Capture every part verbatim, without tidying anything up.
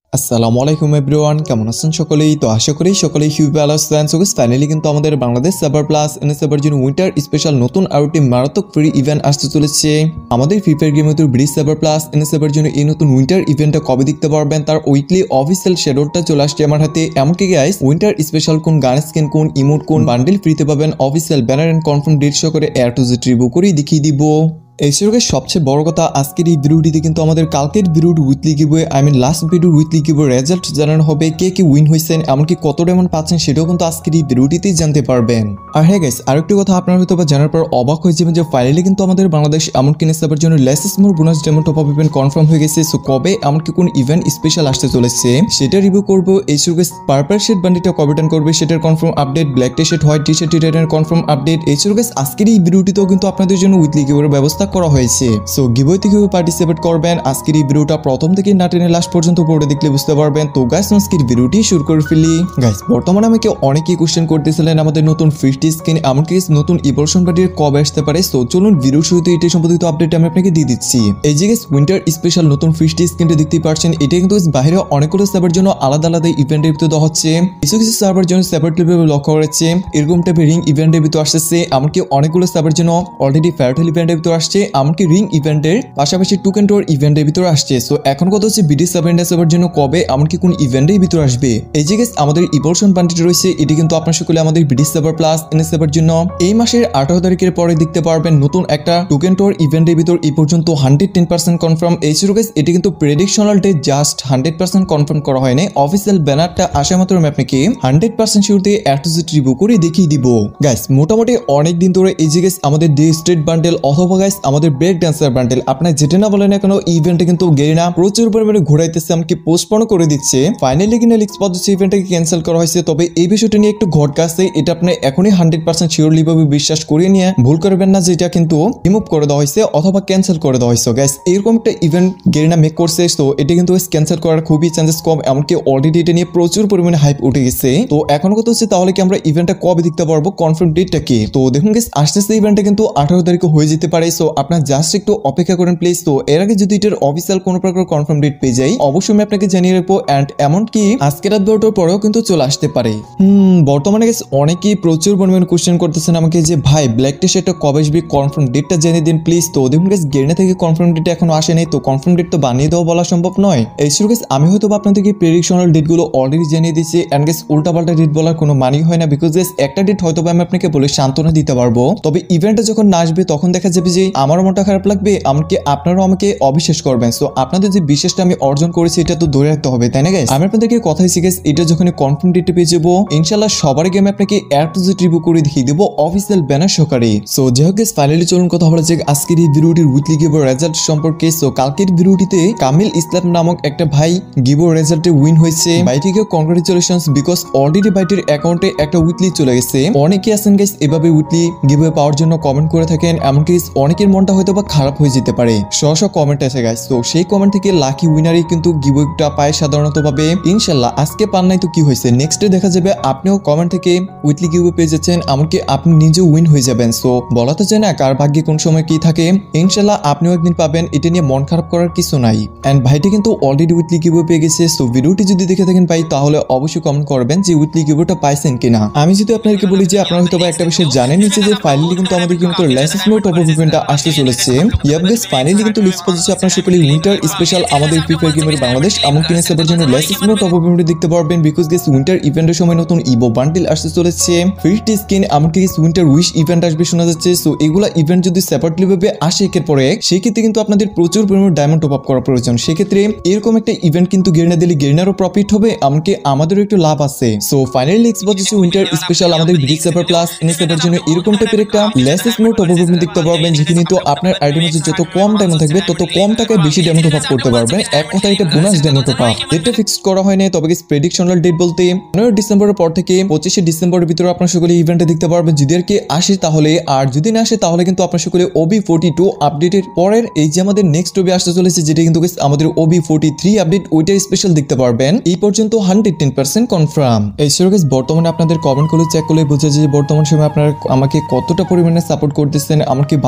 আসসালামু আলাইকুম এভরিওয়ান, কেমন আছেন সকলেই? তো আশা করি সকলেই খুবই ভালো আছেন। সো গাইস ফাইনালি কিন্তু আমাদের Bangladesh server plus N server জন্য উইন্টার স্পেশাল নতুন আরটি মারাত্মক ফ্রি ইভেন্ট আসতে চলেছে। আমাদের ফ্রি ফায়ার গেমের মতো ব্রিজ সার্ভার প্লাস এন সার্ভার জন্য এই নতুন উইন্টার ইভেন্টটা কবে দেখতে পারবেন তার উইকলি অফিসিয়াল শিডিউলটা চলে আসছে আমার হাতে। এমনকি গাইস উইন্টার স্পেশাল কোন গান স্কিন কোন ইমোট কোন বান্ডেল ফ্রিতে পাবেন official banner and confirm date সহ করে এয়ার টু জেড রিভিউ করে দেখিয়ে দিব। এই সঙ্গে সবচেয়ে বড় কথা, আজকের এই ভিডিওটিতে কিন্তু আমাদের কালকের ভিডিওর weekly giveaway I mean last ভিডিওর উইকলি গিভওয়ে রেজাল্ট জানানো হবে, কে কে উইন হয়েছেন এমনকি কত ডায়মন্ড পাচ্ছেন সেটাও কিন্তু আজকের এই ভিডিওটিতেই জানতে পারবেন। আর হ্যাঁ গাইস, আরেকটি কথা আপনারা হয়তো বা জানার পর অবাক হয়ে যাবেন যে ফাইনালি কিন্তু আমাদের বাংলাদেশ এমনকি নেসাবার জন্য less is more bonus diamond top up event confirm হয়ে গেছে। সো কবে এমনকি কোন ইভেন্ট স্পেশাল আসতে চলেছে সেটা রিভিউ করবো। এই সঙ্গে পার্পল শেড বান্ডিটা কবে টান করবে সেটার confirm update, black T shirt white T shirt রিটার্নের কনফার্ম আপডেট। এই সঙ্গে আজকের এই ভিডিওটিতেও কিন্তু আপনাদের জন্য উইকলি গিভওয়ের ব্যবস্থা করা হয়েছে। সো গিভওয়েতে কিভাবে পার্টিসিপেট করবেন আজকের এই ভিডিওটা প্রথম থেকে না টেনে লাস্ট পর্যন্ত পড়ে দেখলে বুঝতে পারবেন। তো গাইস আজকের ভিডিওটি শুরু করে ফেলি। গাইস বর্তমানে আমাকে অনেকেই কোশ্চেন করতেছিলেন আমাদের নতুন ফিফটি স্কিন এমনকি নতুন ইভলিউশন বান্ডিল কবে আসতে পারে। সো চলুন ভিডিও শুরুতে এটা সম্পর্কিত আপডেট আমি আপনাকে দিয়ে দিচ্ছি। এই যে গাইস উইন্টার স্পেশাল নতুন ফিফটি স্কিনটা দেখতেই পাচ্ছেন, এটা কিন্তু বাইরে অনেকগুলো সার্ভার জন্য আলাদা আলাদা ইভেন্টের ভিতরে দেওয়া হচ্ছে। কিছু কিছু সার্ভার জন্য সেপারেটলি লক্ষ্য করেছে এরকম টাইপের রিং ইভেন্টের ভিতরে আসছে, এমনকি অনেকগুলো সার্ভার জন্য অলরেডি ফেয়ারটেল ইভেন্টের ভিতরে আসছে, এমনকি রিং ইভেন্টের পাশাপাশি টোকেন টোর ইভেন্টের ভিতরে আসছে। সো এখন কথা হচ্ছে বিডি সেভেন সার্ভার জন্য কবে এমনকি কোন ইভেন্টের ভিতরে আসবে। এই যে গাইস আমাদের ইভলিউশন বান্ডিল রয়েছে, এটি কিন্তু আপনার সকলে আমাদের BD server plus N server জন্য এই মাসের আঠারো তারিখের পরে দেখতে পারবেন নতুন একটা টোকেন টোর ইভেন্টের ভিতর এই পর্যন্ত হান্ড্রেড টেন পার্সেন্ট কনফার্ম। এই ছিল গাইস এটি কিন্তু predictional day, just hundred percent confirm করা হয়নি। অফিসিয়াল ব্যানারটা আসা মাত্র আমি আপনাকে হান্ড্রেড পার্সেন্ট শিওরতে এয়ার টু জেড রিভিউ করে দেখিয়ে দিব। গাইস মোটামুটি অনেক দিন ধরে এই যে গাইস আমাদের ডে স্ট্রেট বান্ডেল অথবা গাইস আমাদের ব্রেক ড্যান্সার বান্ডেল আপনার যেটা না বলেন এখন ইভেন্টে কিন্তু গেরিনা প্রচুর পরিমাণে ঘোরাইতেছে, আমাকে পোস্টপোন করে দিচ্ছে। ফাইনালি কিনা লিক্স পদ্ধতি ইভেন্টটাকে ক্যান্সেল করা হয়েছে। তবে এই বিষয়টা নিয়ে একটু ঘটকা আছে, এটা আপনি এখনই হান্ড্রেড পার্সেন্ট শিওরলি ভাবে বিশ্বাস করিয়ে নিয়ে ভুল করবেন না যে এটা কিন্তু রিমুভ করে দেওয়া হয়েছে অথবা ক্যান্সেল করে দেওয়া হয়েছে। গাইস এরকম একটা ইভেন্ট গেরিনা মেক করছে, তো এটা কিন্তু ক্যান্সেল করার খুবই চান্সেস কম, এমনকি অলরেডি এটা নিয়ে প্রচুর পরিমাণে হাইপ উঠে গেছে। তো এখন কথা হচ্ছে তাহলে কি আমরা ইভেন্টটা কবে দেখতে পারবো, কনফার্ম ডেটটা কি? তো দেখুন গাইস আস্তে আস্তে ইভেন্টটা কিন্তু আঠারো তারিখে হয়ে যেতে পারে। সো আপনার জাস্ট একটু অপেক্ষা করেন প্লিজ। তো এর আগে যদি এটার অফিসিয়াল কোনো প্রকার কনফার্ম ডেট পেয়ে যাই অবশ্যই আমি আপনাকে জানিয়ে রাখবো। এন্ড এমনকি আজকে রাত বারোটার পরেও কিন্তু চলে আসতে পারে। হুম বর্তমানে গাইস অনেকেই প্রচুর পরিমাণে কোশ্চেন করতেছেন আমাকে যে ভাই ব্ল্যাক টি শার্টটা কবে আসবে, কনফার্ম ডেটটা জেনে দিন প্লিজ। তো দেখুন গাইস গেরিনা থেকে কনফার্ম ডেট এখনো আসেনি, তো কনফার্ম ডেট তো বানিয়ে দেওয়া বলা সম্ভব নয়। এই শুরু গাইস আমি হয়তো আপনাদেরকে প্রেডিকশনাল ডেটগুলো অলরেডি জানিয়ে দিয়েছি। এন্ড গাইস উল্টাপাল্টা ডেট বলার কোনো মানেই হয় না, বিকজ গাইস একটা ডেট হয়তো আমি আপনাকে বলে সান্ত্বনা দিতে পারবো, তবে ইভেন্টটা যখন না আসবে তখন দেখা যাবে যে আমারও মনটা খারাপ লাগবে, এমনকি আপনারাও আমাকে অবিশ্বাস করবেন। সো আপনাদের যে বিশ্বাসটা আমি অর্জন করেছি এটা তো ধরে রাখতে হবে, তাই না গাইস? আমি আপনাদেরকে কথা দিচ্ছি গাইস, এটা যখন কনফার্ম ডেট পেয়ে যাবো ইনশাআল্লাহ সবার আগে আমি আপনাকে এয়ার টু জেড রিভিউ করে দেখিয়ে দেবো অফিসিয়াল ব্যানার সহকারে। সো যাই হোক গাইস ফাইনালি চলুন কথা বলা যাক আজকের এই ভিডিওটির উইকলি গিভওয়ে রেজাল্ট সম্পর্কে। সো কালকের ভিডিওটিতে কামিল ইসলাম নামক একটা ভাই গিভওয়ে রেজাল্টে উইন হয়েছে। ভাইটিকে কংগ্রাচুলেশনস, বিকজ অলরেডি ভাইটির অ্যাকাউন্টে একটা উইকলি চলে গেছে। অনেকে আছেন গাইস এভাবে উইকলি গিভওয়ে পাওয়ার জন্য কমেন্ট করে থাকেন, এমনকি অনেকের মনটা হয়তো বা খারাপ হয়ে যেতে পারে। সহ সহ কমেন্ট আছে গাইস, তো সেই কমেন্ট থেকে লাকি উইনারই কিন্তু গিভওয়েটা পায় সাধারণত ভাবে। ইনশাআল্লাহ আজকে পান নাই তো কি হয়েছে, নেক্সট ডে দেখা যাবে আপনিও কমেন্ট থেকে উইকলি গিভওয়ে পেয়ে যাচ্ছেন, এমনকি আপনি নিজেও উইন হয়ে যাবেন। সো বলা তো যায় না কার ভাগ্যে কোন সময় কি থাকে, ইনশাআল্লাহ আপনিও একদিন পাবেন, এটা নিয়ে মন খারাপ করার কিছু নাই। এন্ড ভাইটি কিন্তু অলরেডি উইকলি গিভওয়ে পেয়ে গেছে। সো ভিডিওটি যদি দেখে থাকেন ভাই তাহলে অবশ্যই কমেন্ট করবেন যে উইকলি গিভওয়েটা পাইছেন কিনা। আমি যদি আপনাদেরকে বলি যে আপনারা হয়তো একটা বিষয় জানেন নিচে যে ফাইনালি কিন্তু আমাদের কিন্তু লাইসেন্স মোড টপ আপ ইভেন্টটা আসতে চলেছে। ইয়াপ গাইস ফাইনালি কিন্তু লিস্ট পজিশনে আপনারা সকলে উইন্টার স্পেশাল আমাদের ফ্রি ফায়ার গেমের বাংলাদেশ এমনকি সার্ভার জন্য licence mode top up event দেখতে পারবেন, বিকজ গাইস উইন্টার ইভেন্টের সময় নতুন ইভো বান্ডেল আসতে চলেছে, ফিফটি স্কিন এমনকি উইন্টার উইশ ইভেন্ট আসবে শোনা যাচ্ছে। সো এগুলা ইভেন্ট যদি সেপারেটলি ভাবে আসে একের পরে সেই ক্ষেত্রে কিন্তু আপনাদের প্রচুর পরিমাণে ডায়মন্ড টপ আপ করা প্রয়োজন। সেক্ষেত্রে এরকম একটা ইভেন্ট কিন্তু গেরিনা দিলে গেরিনারও প্রফিট হবে, এমনকি আমাদেরও একটু লাভ আছে। সো ফাইনালি লিস্ট পজিশনে উইন্টার স্পেশাল আমাদের ব্রিজ সার্ভার প্লাস এন সার্ভার জন্য এরকম টাইপের একটা licence mode top up event দেখতে পারবেন, যেখানে তো আপনার আইডি মধ্যে যত কম ডায়মন্ড থাকবে তত কম টাকায় বেশি ডায়মন্ড টপ আপ করতে পারবেন। এক কথা এটা বোনাস ডায়মন্ড টপ আপ। ডেটটা ফিক্স করা হয়নি, তবে কি প্রেডিকশনাল ডেট বলতে পনেরো ডিসেম্বরের পর থেকে পঁচিশে ডিসেম্বরের ভিতরে আপনারা সকলে ইভেন্টে দেখতে পারবেন যদি আর কি আসে তাহলে। আর যদি না আসে তাহলে কিন্তু আপনারা সকলে ওবি ফোর্টি টু আপডেটের পরের এই যে আমাদের নেক্সট ওবি আসতে চলেছে, যেটা কিন্তু আমাদের ওবি ফোর্টি থ্রি আপডেট ওইটার স্পেশাল দেখতে পারবেন। এই পর্যন্ত হান্ড্রেড টেন পার্সেন্ট কনফার্ম। এই সো গাইস বর্তমানে আপনাদের কমেন্ট গুলো চেক করলে বোঝা যায় যে বর্তমান সময় আপনারা আমাকে কতটা পরিমাণে সাপোর্ট করতেছেন, আমাকে ভালোবাসেন।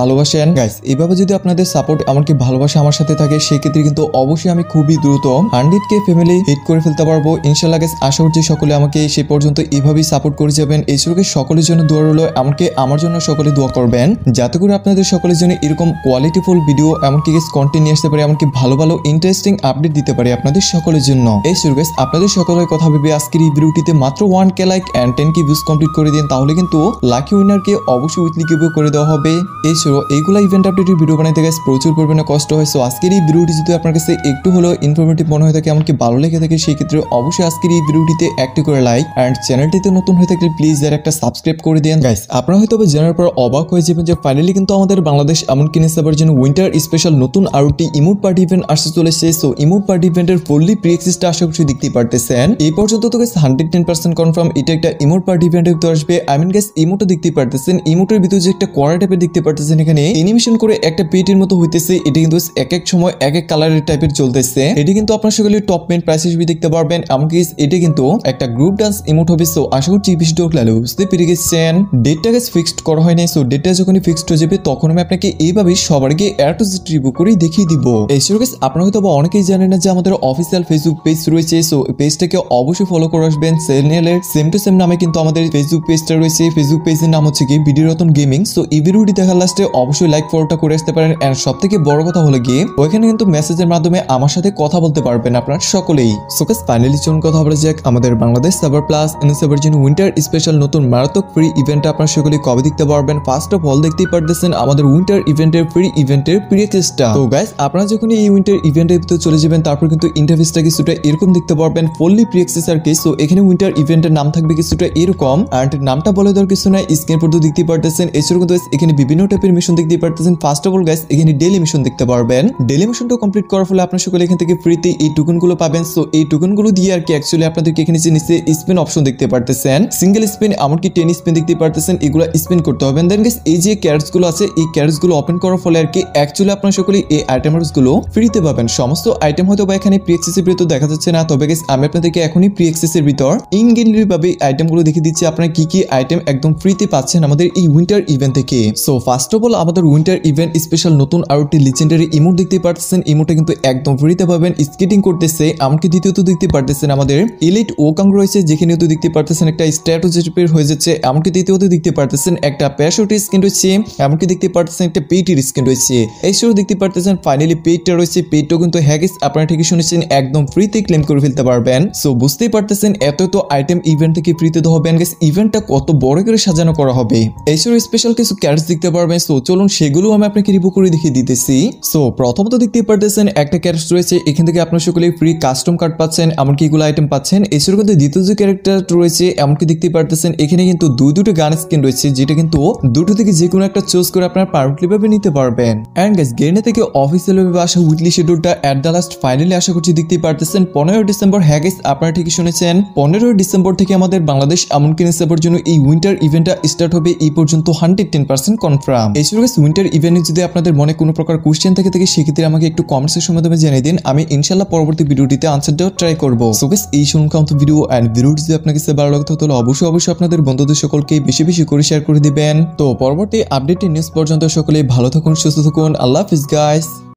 গাইস এইভাবে যদি আপনাদের সাপোর্ট এমনকি ভালোবাসা আমার সাথে থাকে সেক্ষেত্রে কিন্তু অবশ্যই আমি খুবই দ্রুত হান্ড্রেড কে ফ্যামিলি হিট করে ফেলতে পারবো ইনশাল্লাহ। গাইস আশা করছি সকলে আমাকে সে পর্যন্ত এইভাবেই সাপোর্ট করে যাবেন। এই সুযোগে সকলের জন্য দোয়া রইল, এমনকি আমার জন্য সকলে দোয়া করবেন যাতে করে আপনাদের সকলের জন্য এরকম কোয়ালিটিফুল ভিডিও এমনকি গাইস কন্টেন্ট নিয়ে আসতে পারে, এমনকি ভালো ভালো ইন্টারেস্টিং আপডেট দিতে পারে আপনাদের সকলের জন্য। এই সুযোগে গাইস আপনাদের সকলের কথা ভেবে আজকের এই ভিডিওটিতে মাত্র one K like and ten K views complete করে দিন, তাহলে কিন্তু লাকি উইনারকে অবশ্যই উইকলি গিভ করে দেওয়া হবে। এই সহ এইগুলা ইভেন্ট আপডেটের ভিডিও বানাইতে গাইস প্রচুর পরিমাণে কষ্ট হয়। সো আজকের এই ভিডিওটি যদি আপনার কাছে একটু হলেও ইনফরমেটিভ মনে হয়ে থাকে এমনকি ভালো লেগে থাকে সেই ক্ষেত্রে অবশ্যই আজকের এই ভিডিওটিতে একটি করে লাইক এন্ড চ্যানেলটিতে নতুন হয়ে থাকলে প্লিজ আর একটা সাবস্ক্রাইব করে দেন। গাইস আপনারা হয়তো জানার পর অবাক হয়ে যাবেন যে ফাইনালি কিন্তু আমাদের বাংলাদেশ এমনকি নেসাবার জন্য উইন্টার স্পেশাল নতুন আরটি ইমোট পার্টি ইভেন্ট আসতে চলেছে। সো ইমোট পার্টি ইভেন্টের ফুললি প্রি অ্যাক্সেসটা আশা করছি দেখতে পারতেছেন। এই পর্যন্ত তো guys hundred ten percent confirm এটা একটা ইমোট পার্টি ইভেন্টের ভিতরে আসবে। আই মিন গাইস ইমোটও দেখতে পারতেছেন, ইমোটের ভিতরে যে একটা কোয়ারা টাইপের দেখতে পারতেছেন এখানে অ্যানিমেশন করে একটা পেটের মতো হইতেছে, এটা কিন্তু এক এক সময় এক এক কালারের টাইপের চলতেছে। এটি কিন্তু আপনার সকলে টপ মেন প্রাইস হিসেবে দেখতে পারবেন, এমনকি এটা কিন্তু একটা গ্রুপ ডান্স ইমোট হবে। সো আশা করছি ভিডিও ক্লালে বুঝতে পেরে গেছেন। ডেটটা গাইস ফিক্সড করা হয় নাই, সো ডেটটা যখনই ফিক্সড হয়ে যাবে তখন আমি আপনাকে এইভাবে সবার আগে এয়ার টু জেড রিভিউ করে দেখিয়ে দিব। এই সো গাইস আপনারা হয়তো অনেকেই জানেন না যে আমাদের অফিসিয়াল ফেসবুক পেজ রয়েছে। সো পেজটাকে অবশ্যই ফলো করে আসবেন। চ্যানেলের সেম টু সেম নামে কিন্তু আমাদের ফেসবুক পেজটা রয়েছে। ফেসবুক পেজের নাম হচ্ছে কি ভিডিও রতন গেমিং। সো এই ভিডিওটি দেখার লাস্টে অবশ্যই লাইক ফলোটা করে আসতে পারেন। এন্ড সবথেকে বড় কথা হলো গিয়ে ওইখানে কিন্তু মেসেজের মাধ্যমে আমার সাথে কথা বলতে পারবেন আপনারা সকলেই। সো গাইস ফাইনালি চলুন কথা বলা যাক আমাদের Bangladesh server plus N server জন্য উইন্টার স্পেশাল নতুন মারাত্মক ফ্রি ইভেন্ট আপনারা সকলেই কবে দেখতে পারবেন। ফার্স্ট অফ অল দেখতেই পারতেছেন আমাদের উইন্টার ইভেন্টের ফ্রি ইভেন্টের প্রি অ্যাক্সেসটা। তো গাইস আপনারা যখন এই উইন্টার ইভেন্টের ভিতরে চলে যাবেন তারপর কিন্তু ইন্টারফেসটা কিছুটা এরকম দেখতে পারবেন, ফুললি প্রি অ্যাক্সেস আর কি। সো এখানে উইন্টার ইভেন্টের নাম থাকবে কিছুটা এরকম, আর নামটা বলে দেওয়ার কিছু নাই, স্ক্রিন পর্যন্ত দেখতে পারতেছেন। এছাড়াও কিন্তু এখানে বিভিন্ন টাইপের মিশন দেখতে পারতেছেন। ফার্স্ট অফ অল গাইস এখানে ডেইলি মিশন দেখতে পারবেন। ডেইলি মিশনটা কমপ্লিট করার ফলে আপনারা সকলে এখান থেকে ফ্রিতে এই টোকেনগুলো পাবেন। সো এই টোকেনগুলো দিয়ে আর কি অ্যাকচুয়ালি আপনাদেরকে এখানে যে নিচে স্পিন অপশন দেখতে পারতেছেন, সিঙ্গেল স্পিন এমনকি টেন স্পিন দেখতে পারতেছেন, এগুলো স্পিন করতে হবে। দেন গাইস এই যে ক্যারেটস গুলো আছে এই ক্যারেটস গুলো ওপেন করার ফলে আর কি অ্যাকচুয়ালি আপনারা সকলে এই আইটেমস গুলো ফ্রিতে পাবেন। সমস্ত আইটেম হয়তো বা এখানে প্রি অ্যাক্সেসের ভিতর দেখা যাচ্ছে না, তবে গাইস আমি আপনাদেরকে এখনই প্রি অ্যাক্সেসের ভিতর ইন গেমলি ভাবে আইটেমগুলো দেখিয়ে দিচ্ছি আপনারা কি কি আইটেম একদম ফ্রিতে পাচ্ছেন আমাদের এই উইন্টার ইভেন্ট থেকে। সো ফার্স্ট অফ অল আমাদের উইন্টার ইভেন্ট স্পেশাল নতুন আরটি লিজেন্ডারি ইমোট দেখতে পারতেছেন, ইমোটে কিন্তু একদম ফ্রিতে পাবেন। স্কেটিং করতেছে এমনকি দ্বিতীয়ত দেখতে পারতেছেন আমাদের এলিট ওকাং রয়েছে, যেখানে তো দেখতে পারতেছেন একটা স্ট্র্যাটেজির হয়ে যাচ্ছে, এমনকি দ্বিতীয়ত দেখতে পারতেছেন একটা প্যারাশুট স্কিন রয়েছে, এমনকি দেখতে পারতেছেন একটা পেইটের স্কিন রয়েছে। এই সব দেখতে পারতেছেন ফাইনালি পেইটটা রয়েছে, পেইটটাও কিন্তু হ্যাগিস আপনারা ঠিকই শুনেছেন একদম ফ্রিতে ক্লেম করে ফেলতে পারবেন। সো বুঝতেই পারতেছেন এত তো আইটেম ইভেন্ট থেকে ফ্রিতে দেওয়া হবে। গাইস ইভেন্টটা কত বড় করে সাজানো করা হবে। এই সব স্পেশাল কিছু ক্যারেটস দেখতে পারবেন। সো চলুন সেগুলো আমি আপনাকে রিভিউ করে দেখিয়ে দিতেছি। সো প্রথমত দেখতে পারতেছেন একটা ক্যারেক্টার রয়েছে, এখান থেকে আপনারা সকলে ফ্রি কাস্টম কার্ড পাচ্ছেন, এমনকি এগুলো আইটেম পাচ্ছেন। এছাড়াও কিন্তু দ্বিতীয় যে ক্যারেক্টার রয়েছে এমনকি দেখতে পারতেছেন এখানে কিন্তু দুই দুটো গান স্কিন রয়েছে, যেটা কিন্তু দুটো থেকে যে কোনো একটা চুজ করে আপনারা পারমানেন্টলি ভাবে নিতে পারবেন। এন্ড গাইস গেনে থেকে অফিসিয়াল ভাবে আসা উইকলি শিডিউলটা এট দ্য লাস্ট ফাইনালি আশা করছি দেখতে পারতেছেন পনেরোই ডিসেম্বর। হ্যাঁ গাইস আপনারা ঠিকই শুনেছেন পনেরোই ডিসেম্বর থেকে আমাদের বাংলাদেশ এমনকি নেসাবার জন্য এই উইন্টার ইভেন্টটা স্টার্ট হবে। এই পর্যন্ত হান্ড্রেড টেন পার্সেন্ট কনফার্ম। এছাড়াও গাইস উইন্টার ইভেন্টে যদি আপনাদের মনে কোনো প্রকার কোশ্চেন থেকে থাকে সেক্ষেত্রে আমাকে একটু কমেন্ট সেকশনের মাধ্যমে জানিয়ে দিন, আমি ইনশাআল্লাহ পরবর্তী ভিডিওটিতে আনসার দেওয়ার ট্রাই করব। সো গাইস এই সংক্রান্ত ভিডিও এন্ড ভিডিওটি যদি আপনাকে ভালো লাগতো তাহলে অবশ্যই অবশ্যই আপনাদের বন্ধুদের সকলকে বেশি বেশি করে শেয়ার করে দিবেন। তো পরবর্তী আপডেট নিউজ পর্যন্ত সকলে ভালো থাকুন, সুস্থ থাকুন। আল্লাহ হাফেজ গাইস।